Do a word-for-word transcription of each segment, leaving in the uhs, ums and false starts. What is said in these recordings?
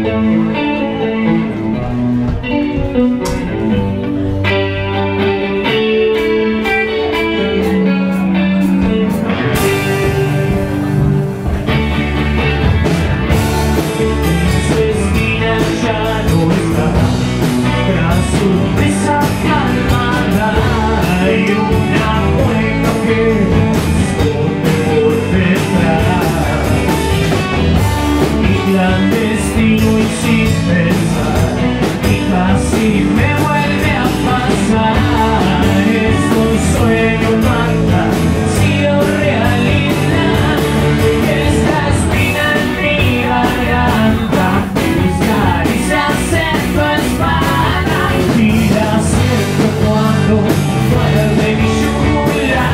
Clandestino y sin pensar, y casi me vuelve a pasar. Es un sueño fantasía o realidad. Esta espina en mi garganta, tus caricias en tu espalda, y la siento cuando muerde mi yugular.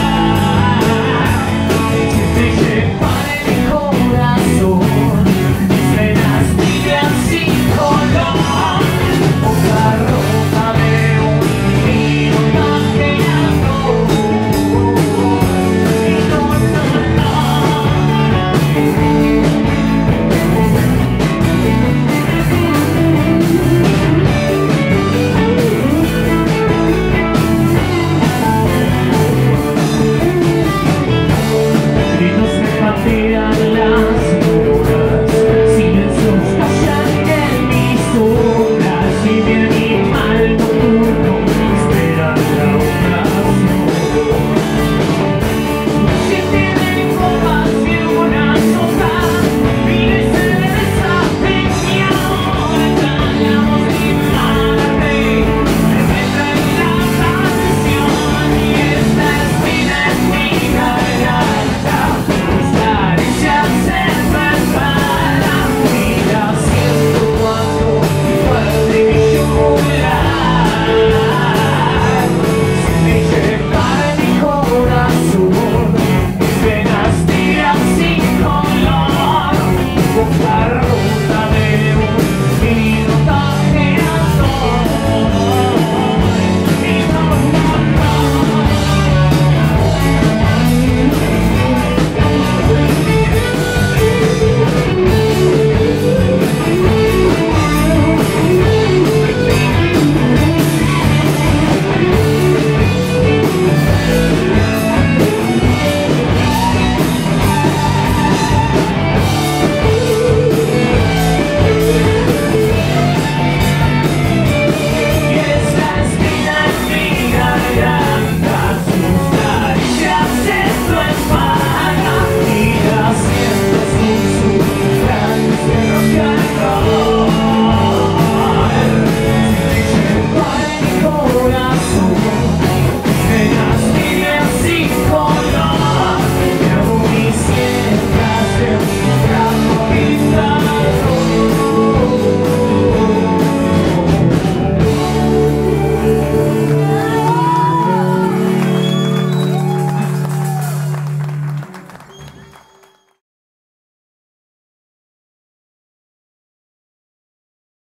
Te lleva en mi corazón. Gritos me patean las